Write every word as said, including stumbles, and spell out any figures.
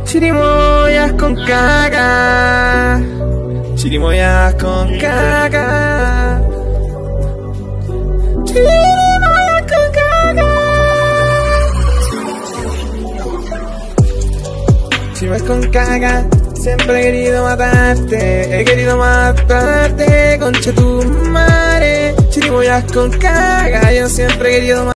Chirimoyas con caca. Chirimoyas con caca. Chirimoyas con caca. Chirimoyas con caca. Siempre he querido matarte, he querido matarte, concha tu madre. Chirimoyas con caca, yo siempre he querido matarte.